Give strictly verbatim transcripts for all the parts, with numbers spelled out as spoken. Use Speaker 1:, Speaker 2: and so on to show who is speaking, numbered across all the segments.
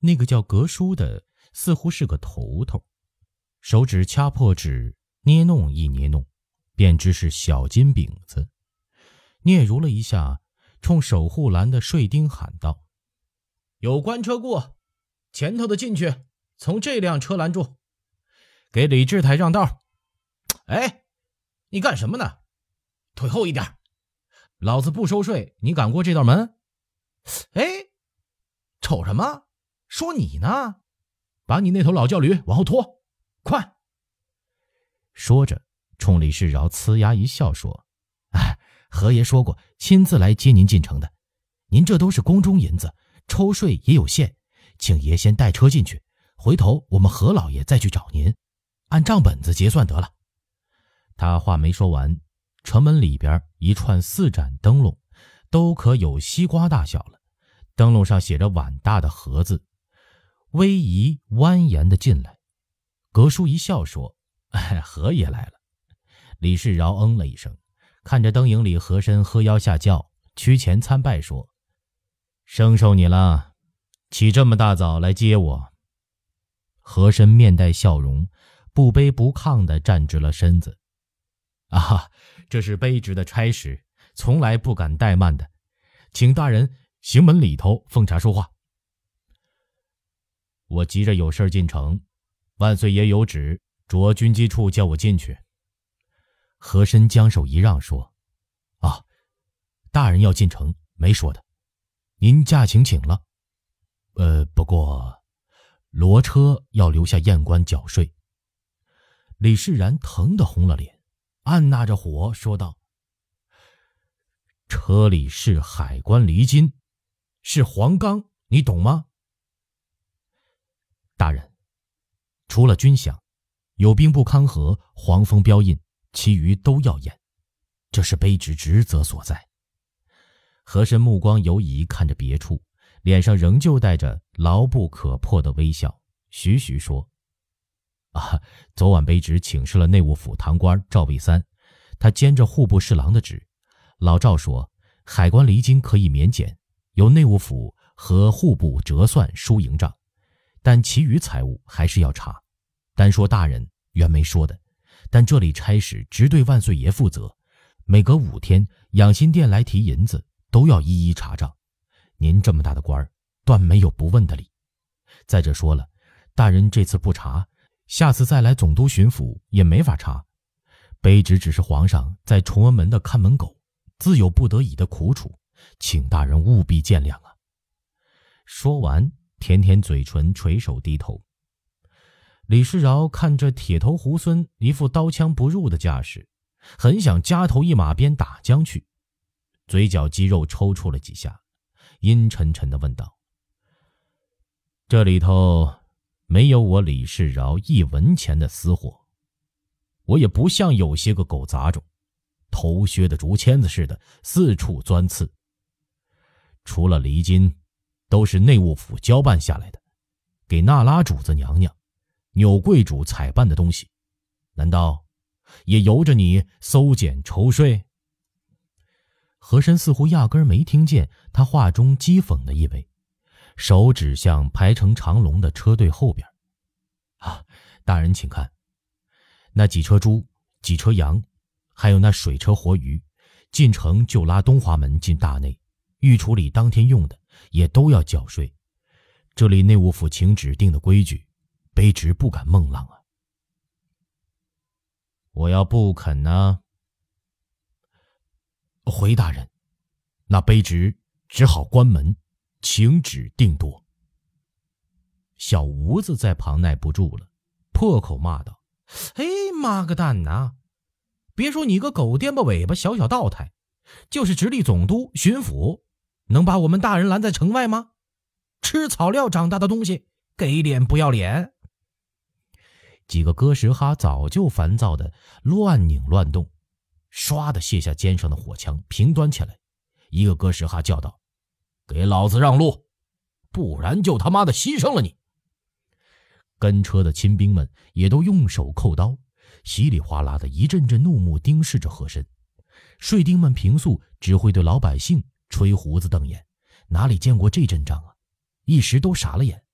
Speaker 1: 那个叫格叔的似乎是个头头，手指掐破纸，捏弄一捏弄，便知是小金饼子。嗫嚅了一下，冲守护栏的税丁喊道：“有官车过，前头的进去，从这辆车拦住，给李志台让道。”“哎，你干什么呢？退后一点，老子不收税，你敢过这道门？”“哎，瞅什么？说你呢？把你那头老轿驴往后拖，快！”说着冲李世饶呲牙一笑说：“哎，何爷说过亲自来接您进城的，您这都是宫中银子，抽税也有限，请爷先带车进去，回头我们何老爷再去找您，按账本子结算得了。”他话没说完，城门里边一串四盏灯笼都可有西瓜大小了，灯笼上写着碗大的盒字，威仪蜿蜒地进来。格叔一笑说：“哎，何爷来了。”李世饶嗯了一声，看着灯影里和珅喝腰下轿，屈前参拜说：“生受你了，起这么大早来接我。”和珅面带笑容，不卑不亢地站直了身子：“啊，这是卑职的差事，从来不敢怠慢的，请大人行门里头奉茶说话。”“我急着有事进城，万岁爷有旨，着军机处叫我进去。”和珅将手一让说：“啊，大人要进城，没说的，您驾请请了。呃，不过骡车要留下验官缴税。”李世然疼得红了脸，按捺着火说道：“车里是海关厘金，是黄钢，你懂吗？”“大人，除了军饷，有兵部勘核、黄封标印，其余都要验，这是卑职职责所在。”和珅目光游移看着别处，脸上仍旧带着牢不可破的微笑，徐徐说：“啊，昨晚卑职请示了内务府堂官赵卫三，他兼着户部侍郎的职。老赵说，海关厘金可以免检，由内务府和户部折算输营账，但其余财物还是要查。单说大人原没说的，但这里差使直对万岁爷负责，每隔五天养心殿来提银子，都要一一查账。您这么大的官儿，断没有不问的理。再者说了，大人这次不查，下次再来总督巡抚也没法查。卑职只是皇上在崇文门的看门狗，自有不得已的苦楚，请大人务必见谅啊。”说完，舔舔嘴唇，垂手低头。李世饶看着铁头猢狲一副刀枪不入的架势，很想夹头一马鞭打将去，嘴角肌肉抽搐了几下，阴沉沉地问道：“这里头没有我李世饶一文钱的私货，我也不像有些个狗杂种，头削的竹签子似的四处钻刺。除了厘金，都是内务府交办下来的，给那拉主子娘娘、钮贵主采办的东西，难道也由着你搜检抽税？”和珅似乎压根儿没听见他话中讥讽的意味，手指向排成长龙的车队后边：“啊，大人请看，那几车猪、几车羊，还有那水车活鱼，进城就拉东华门进大内，御处理当天用的也都要缴税。这里内务府请旨定的规矩，卑职不敢孟浪啊。”“我要不肯呢？”“回大人，那卑职只好关门，请旨定夺。”小吴子在旁耐不住了，破口骂道：“哎妈个蛋呐！别说你个狗颠簸尾巴小小道台，就是直隶总督、巡抚，能把我们大人拦在城外吗？吃草料长大的东西，给脸不要脸！”几个哥什哈早就烦躁的乱拧乱动，唰的卸下肩上的火枪，平端起来。一个哥什哈叫道：“给老子让路，不然就他妈的牺牲了你！”跟车的亲兵们也都用手扣刀，稀里哗啦的一阵阵怒目盯视着和珅。税丁们平素只会对老百姓吹胡子瞪眼，哪里见过这阵仗啊？一时都傻了眼，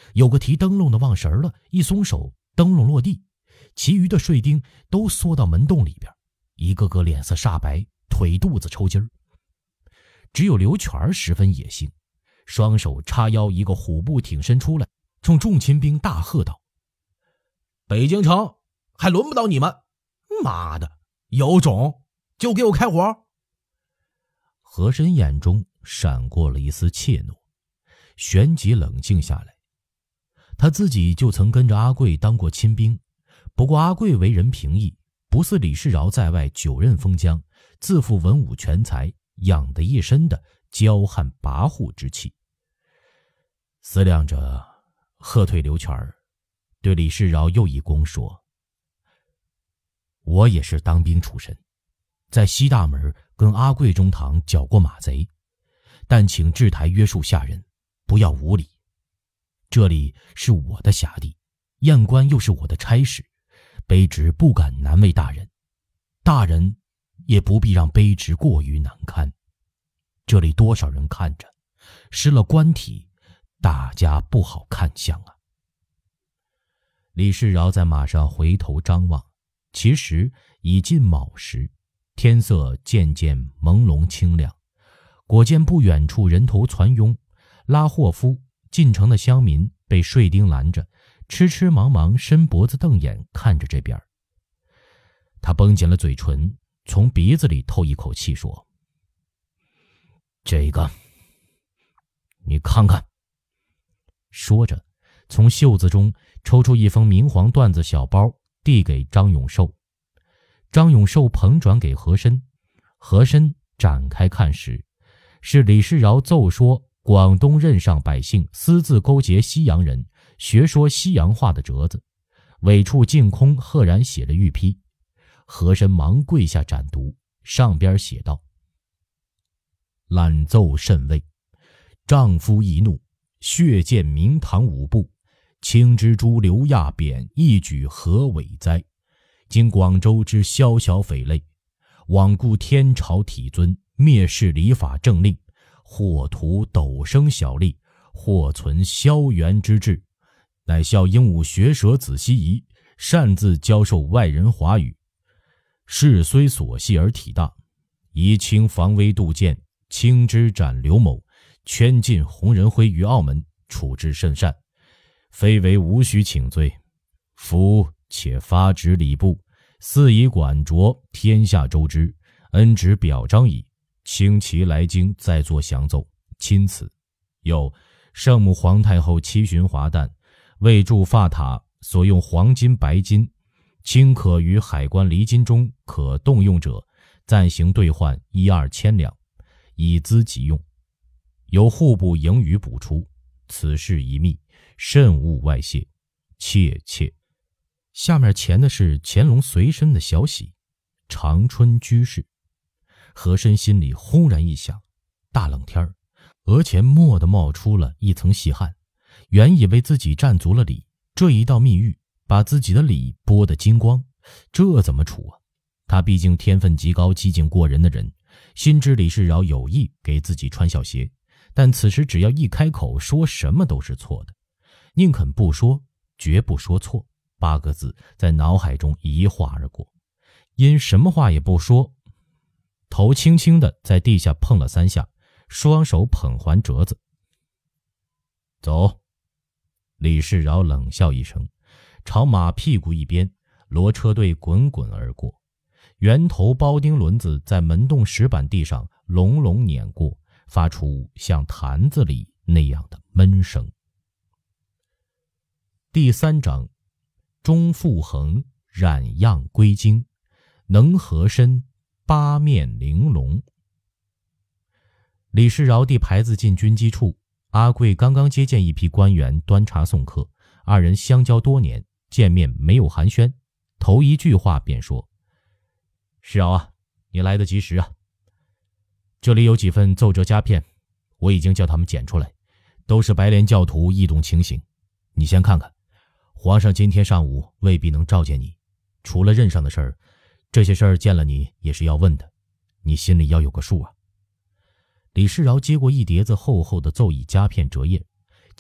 Speaker 1: 有个提灯笼的忘神了，一松手，灯笼落地，其余的睡丁都缩到门洞里边，一个个脸色煞白，腿肚子抽筋儿。只有刘全十分野性，双手叉腰，一个虎步挺身出来，冲众亲兵大喝道：北京城还轮不到你们，妈的，有种就给我开火！和珅眼中闪过了一丝怯懦，旋即冷静下来。他自己就曾跟着阿贵当过亲兵，不过阿贵为人平易，不似李世饶在外九任封疆，自负文武全才，养得一身的骄悍跋扈之气。思量着，喝退刘全儿，对李世饶又一躬说：我也是当兵出身，在西大门跟阿贵中堂剿过马贼，但请制台约束下人，不要无礼。这里是我的辖地，验官又是我的差事，卑职不敢难为大人，大人也不必让卑职过于难堪。这里多少人看着，失了官体，大家不好看相啊。李世饶在马上回头张望，其实已近卯时，天色渐渐朦胧清亮。果见不远处人头攒拥，拉货夫进城的乡民被税丁拦着，痴痴茫茫伸脖子瞪眼看着这边。他绷紧了嘴唇，从鼻子里透一口气说：这个你看看。说着从袖子中抽出一封明黄缎子小包，递给张永寿。张永寿捧转给和珅，和珅展开看时，是李世饶奏说广东任上百姓私自勾结西洋人，学说西洋话的折子，尾处净空赫然写了御批。和珅忙跪下展读，上边写道：懒奏甚慰，丈夫易怒，血溅明堂五部，青蜘蛛刘亚扁一举何伟哉？今广州之宵小匪类，罔顾天朝体尊，蔑视礼法政令，或图陡升小吏，或存萧园之志，乃效鹦鹉学舌子希夷，擅自教授外人华语。事虽琐细而体大，宜轻防微杜渐，轻之斩刘某，圈禁洪仁辉于澳门，处置甚善，非为无需请罪。夫且发旨礼部，肆以管着天下周知，恩旨表彰矣。请其来京再作详奏，钦此。有圣母皇太后七旬华诞，为筑发塔所用黄金白金，卿可于海关离金中可动用者，暂行兑换一二千两，以资急用。由户部盈余补出，此事一密，慎勿外泄，切切。下面填的是乾隆随身的小喜，长春居士。和珅心里轰然一响，大冷天儿，额前蓦地冒出了一层细汗。原以为自己占足了理，这一道密谕把自己的理剥得精光，这怎么处啊？他毕竟天分极高，机警过人的人，心知李世饶有意给自己穿小鞋，但此时只要一开口，说什么都是错的，宁肯不说，绝不说错。八个字在脑海中一划而过，因什么话也不说，头轻轻地在地下碰了三下，双手捧还折子。走。李世饶冷笑一声，朝马屁股一边，骡车队滚滚而过，圆头包丁轮子在门洞石板地上隆隆碾过，发出像坛子里那样的闷声。第三章，钟复恒染样归京，能和珅八面玲珑。李世饶递牌子进军机处，阿贵刚刚接见一批官员端茶送客，二人相交多年，见面没有寒暄，头一句话便说：世饶啊，你来得及时啊，这里有几份奏折夹片，我已经叫他们检出来，都是白莲教徒异动情形，你先看看。皇上今天上午未必能召见你，除了任上的事儿，这些事儿见了你也是要问的，你心里要有个数啊。李世饶接过一叠子厚厚的奏议夹片折页，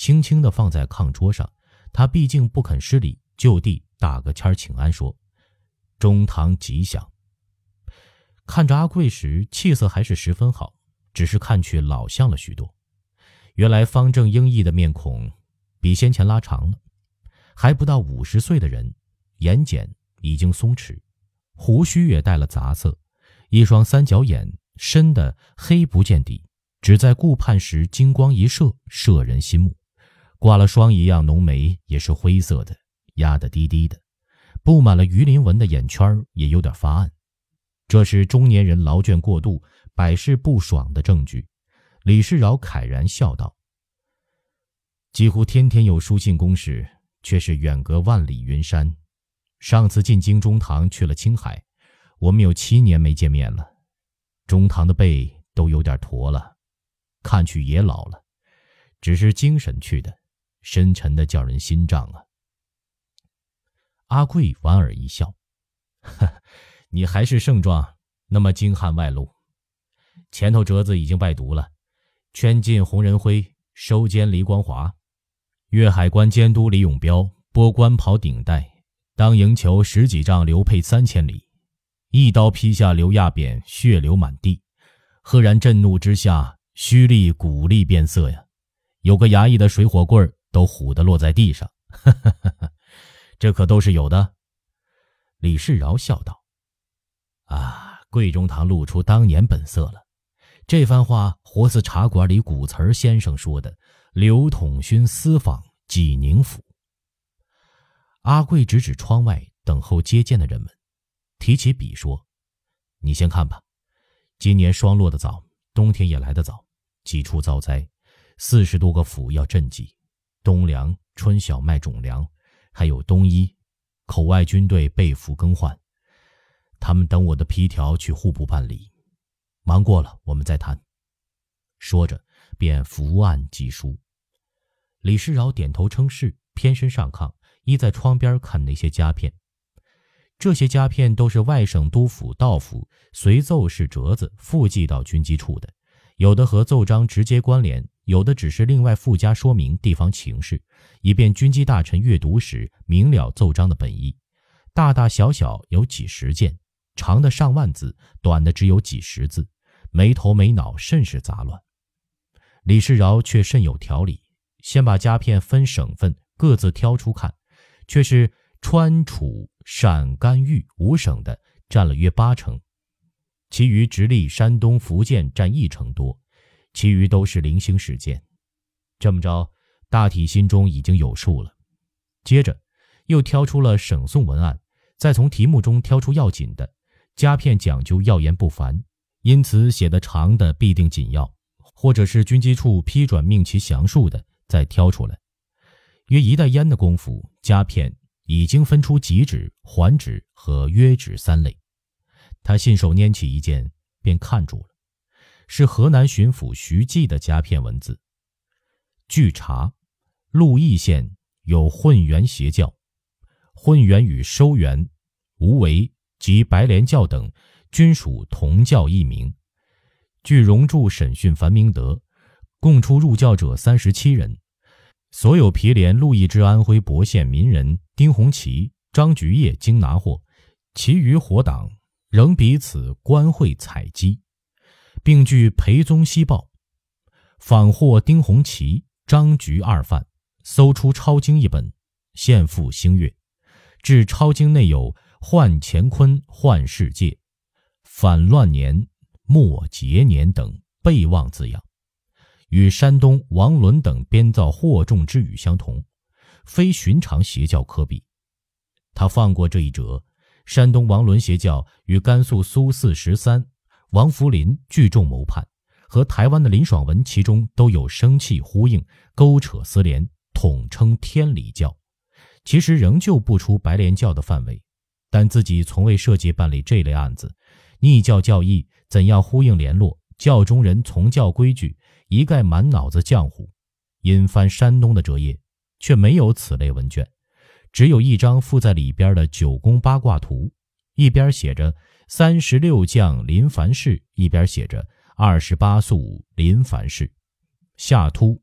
Speaker 1: 轻轻地放在炕桌上。他毕竟不肯失礼，就地打个签请安，说：“中堂吉祥。”看着阿贵时，气色还是十分好，只是看去老相了许多。原来方正英毅的面孔比先前拉长了，还不到五十岁的人，眼睑已经松弛，胡须也带了杂色，一双三角眼深的黑不见底，只在顾盼时金光一射，摄人心目。挂了霜一样浓眉也是灰色的，压得低低的，布满了鱼鳞纹的眼圈也有点发暗。这是中年人劳倦过度，百事不爽的证据。李世饶慨然笑道：“几乎天天有书信公事，却是远隔万里云山。上次进京中堂去了青海，我们有七年没见面了。中堂的背都有点驼了，看去也老了，只是精神去的，深沉的叫人心胀啊。”阿贵莞尔一笑：“呵，你还是盛壮，那么精悍外露。前头折子已经拜读了，圈禁洪仁辉，收监黎光华，粤海关监督李永彪，拨官袍顶戴，当营囚十几丈流配三千里，一刀劈下刘亚扁，血流满地。赫然震怒之下，虚力骨力变色呀，有个衙役的水火棍都唬得落在地上。呵呵呵呵，这可都是有的。”李世饶笑道：“啊，贵中堂露出当年本色了。这番话活似茶馆里古词儿先生说的刘统勋私访济宁府。”阿贵指指窗外等候接见的人们，提起笔说：“你先看吧，今年霜落得早，冬天也来得早，几处遭灾，四十多个府要赈济，冬粮、春小麦种粮，还有冬衣，口外军队被服更换。他们等我的批条去户部办理，忙过了我们再谈。”说着便伏案疾书。李世饶点头称是，偏身上炕，依在窗边看那些夹片。这些夹片都是外省督府道府随奏式折子附寄到军机处的，有的和奏章直接关联，有的只是另外附加说明地方情势，以便军机大臣阅读时明了奏章的本意。大大小小有几十件，长的上万字，短的只有几十字，没头没脑，甚是杂乱。李世饶却甚有条理，先把夹片分省份各自挑出看，却是川楚陕甘豫五省的占了约八成，其余直隶山东福建占一成多，其余都是零星事件。这么着，大体心中已经有数了。接着又挑出了省宋文案，再从题目中挑出要紧的。夹片讲究要言不凡，因此写得长的必定紧要，或者是军机处批转命其详述的再挑出来。约一袋烟的功夫，夹片已经分出急旨、缓旨和约旨三类。他信手拈起一件，便看住了，是河南巡抚徐济的夹片文字。据查，鹿邑县有混元邪教，混元与收元、无为及白莲教等均属同教一名。据荣著审讯樊明德，供出入教者三十七人，所有毗连鹿邑之安徽亳县民人丁洪奇、张菊业经拿获，其余伙党仍彼此官会采集，并据裴宗西报，访获丁洪奇、张菊二犯，搜出抄经一本，现付星月，至抄经内有换乾坤、换世界、反乱年、末节年等备忘字样，与山东王伦等编造惑众之语相同，非寻常邪教可比。他放过这一折，山东王伦邪教与甘肃苏四十三、王福林聚众谋叛，和台湾的林爽文其中都有生气呼应，勾扯丝连，统称天理教。其实仍旧不出白莲教的范围，但自己从未涉及办理这类案子，逆教教义怎样呼应联络，教中人从教规矩，一概满脑子浆糊。因翻山东的折页，却没有此类文卷，只有一张附在里边的九宫八卦图，一边写着三十六将临凡事，一边写着二十八宿临凡事，下突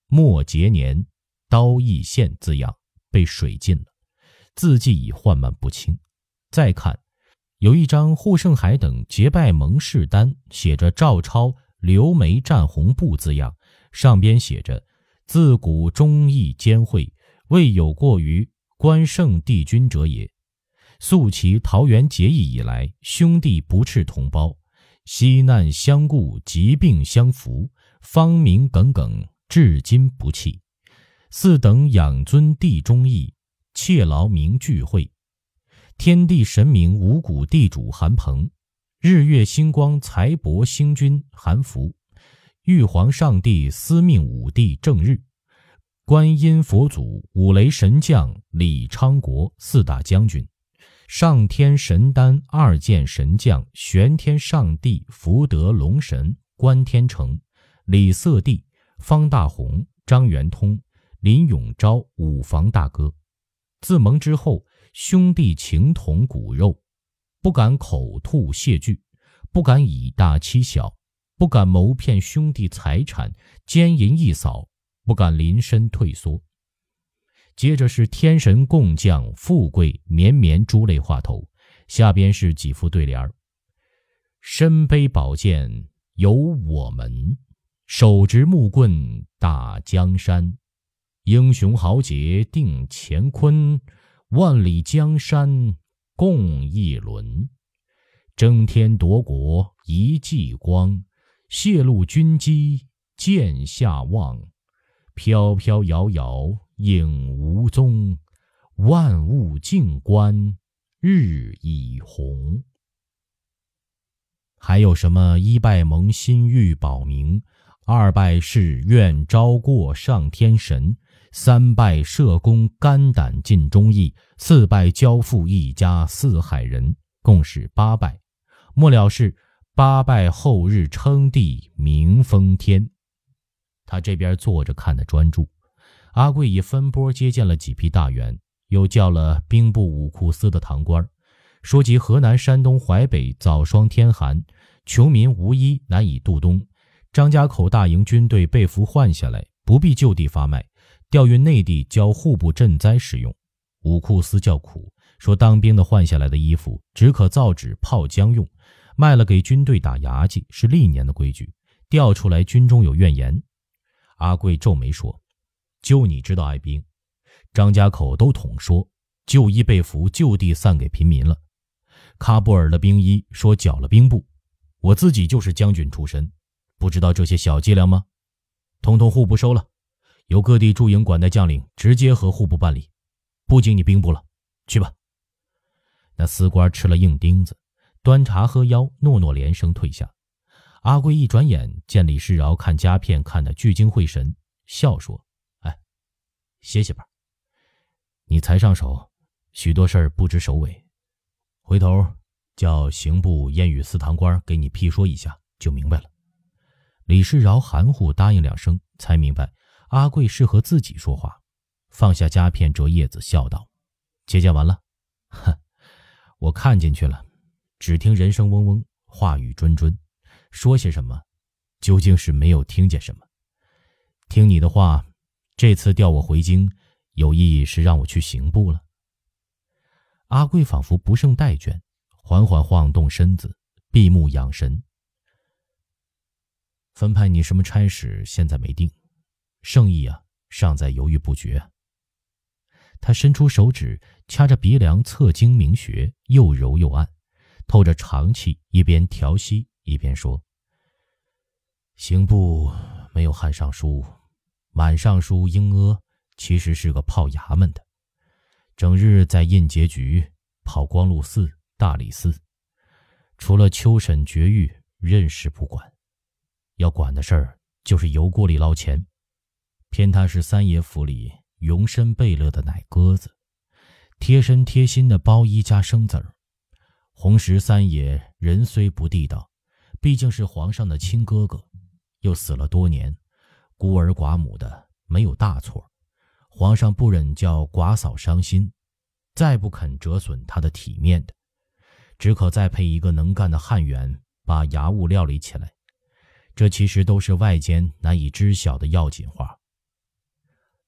Speaker 1: 末节年刀义县字样被水浸了，字迹已幻漫不清。再看，有一张护圣海等结拜盟誓单，写着赵超留眉战红布字样，上边写着自古忠义兼惠，未有过于关圣帝君者也。素其桃园结义以来，兄弟不斥同胞，惜难相顾，疾病相扶，方名耿耿，至今不弃。四等养尊地忠义，切劳民聚会。天地神明五谷地主韩鹏，日月星光财帛星君韩福，玉皇上帝司命五帝正日，观音佛祖五雷神将李昌国四大将军，上天神丹二剑神将玄天上帝福德龙神关天成，李色帝方大同张元通林永昭五房大哥。自盟之后，兄弟情同骨肉，不敢口吐谢惧，不敢以大欺小，不敢谋骗兄弟财产，奸淫一扫，不敢临身退缩。接着是天神共降，富贵绵绵诸类话头，下边是几副对联：身背宝剑由我们，手执木棍打江山，英雄豪杰定乾坤，万里江山共一轮。争天夺国一记光，泄露军机剑下望。飘飘摇摇影无踪，万物静观日已红。还有什么一拜蒙心欲保明，二拜是愿招过上天神，三拜社公肝胆尽忠义，四拜交付一家四海人，共是八拜。末了是八拜后日称帝明封天。他这边坐着看得专注，阿贵已分拨接见了几批大员，又叫了兵部武库司的堂官，说及河南山东淮北早霜天寒，穷民无衣难以度冬，张家口大营军队被俘换下来，不必就地发卖，调运内地交户部赈灾使用。武库司叫苦，说当兵的换下来的衣服只可造纸泡浆用，卖了给军队打牙祭是历年的规矩，调出来军中有怨言。阿贵皱眉说，就你知道爱兵，张家口都统说旧衣被俘就地散给平民了。喀布尔的兵衣说缴了兵部，我自己就是将军出身，不知道这些小伎俩吗？统统户部收了，由各地驻营管带将领直接和户部办理，不经你兵部了，去吧。那司官吃了硬钉子，端茶喝腰，诺诺连声退下。阿贵一转眼见李世饶看夹片看得聚精会神，笑说，哎，歇歇吧，你才上手，许多事儿不知首尾，回头叫刑部燕语司堂官给你批说一下就明白了。李世饶含糊答应两声，才明白阿贵是和自己说话，放下夹片折叶子，笑道，接见完了？哼，我看进去了，只听人声嗡嗡，话语谆谆，说些什么究竟是没有听见什么。听你的话，这次调我回京，有意是让我去刑部了。阿贵仿佛不胜待倦，缓缓晃动身子，闭目养神。分派你什么差事现在没定，圣意啊尚在犹豫不决。他伸出手指掐着鼻梁侧经明穴，又柔又按，透着长气，一边调息一边说，刑部没有汉尚书，满尚书英阿其实是个炮衙门的，整日在印节局跑光禄寺大理寺，除了秋审绝狱任事不管，要管的事儿就是油锅里捞钱。偏他是三爷府里容身贝勒的奶鸽子，贴身贴心的包衣加生子儿。红石三爷人虽不地道，毕竟是皇上的亲哥哥，又死了多年，孤儿寡母的，没有大错，皇上不忍叫寡嫂伤心，再不肯折损他的体面的，只可再配一个能干的汉员把衙务料理起来。这其实都是外间难以知晓的要紧话，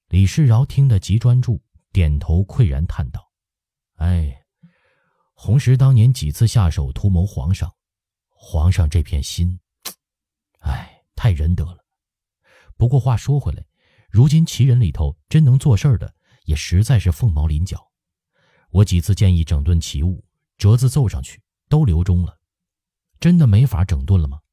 Speaker 1: 李世尧听得极专注，点头喟然叹道：“哎，洪石当年几次下手图谋皇上，皇上这片心，哎，太仁德了。不过话说回来，如今旗人里头真能做事的，也实在是凤毛麟角。我几次建议整顿旗务，折子奏上去，都留中了，真的没法整顿了吗？”